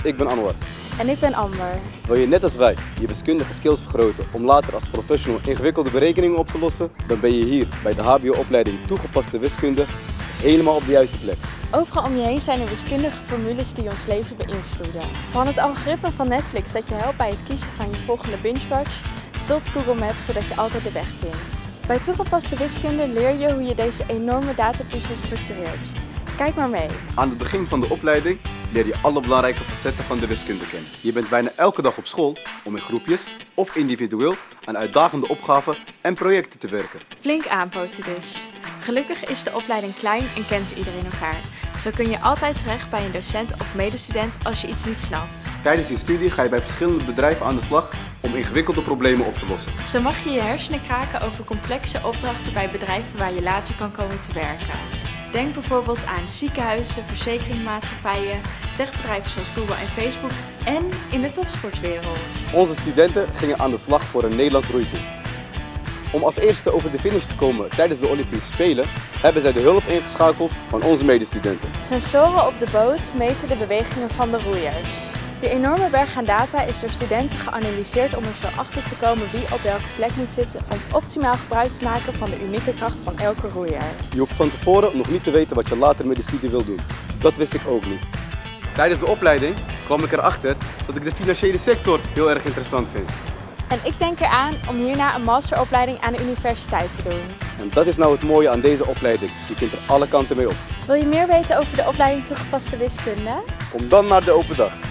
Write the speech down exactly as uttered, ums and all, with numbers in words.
Ik ben Anwar. En ik ben Amber. Wil je net als wij je wiskundige skills vergroten om later als professional ingewikkelde berekeningen op te lossen? Dan ben je hier bij de H B O-opleiding Toegepaste Wiskunde helemaal op de juiste plek. Overal om je heen zijn er wiskundige formules die ons leven beïnvloeden. Van het algoritme van Netflix dat je helpt bij het kiezen van je volgende binge-watch, tot Google Maps zodat je altijd de weg vindt. Bij Toegepaste Wiskunde leer je hoe je deze enorme datapuzzel structureert. Kijk maar mee. Aan het begin van de opleiding leer je alle belangrijke facetten van de wiskunde kennen. Je bent bijna elke dag op school om in groepjes of individueel aan uitdagende opgaven en projecten te werken. Flink aanpoten dus. Gelukkig is de opleiding klein en kent iedereen elkaar. Zo kun je altijd terecht bij een docent of medestudent als je iets niet snapt. Tijdens je studie ga je bij verschillende bedrijven aan de slag om ingewikkelde problemen op te lossen. Zo mag je je hersenen kraken over complexe opdrachten bij bedrijven waar je later kan komen te werken. Denk bijvoorbeeld aan ziekenhuizen, verzekeringsmaatschappijen, techbedrijven zoals Google en Facebook en in de topsportwereld. Onze studenten gingen aan de slag voor een Nederlands roeiteam. Om als eerste over de finish te komen tijdens de Olympische Spelen hebben zij de hulp ingeschakeld van onze medestudenten. Sensoren op de boot meten de bewegingen van de roeiers. Die enorme berg aan data is door studenten geanalyseerd om er zo achter te komen wie op welke plek moet zitten om optimaal gebruik te maken van de unieke kracht van elke roeier. Je hoeft van tevoren nog niet te weten wat je later met de studie wil doen. Dat wist ik ook niet. Tijdens de opleiding kwam ik erachter dat ik de financiële sector heel erg interessant vind. En ik denk eraan om hierna een masteropleiding aan de universiteit te doen. En dat is nou het mooie aan deze opleiding. Je kunt er alle kanten mee op. Wil je meer weten over de opleiding Toegepaste Wiskunde? Kom dan naar de open dag.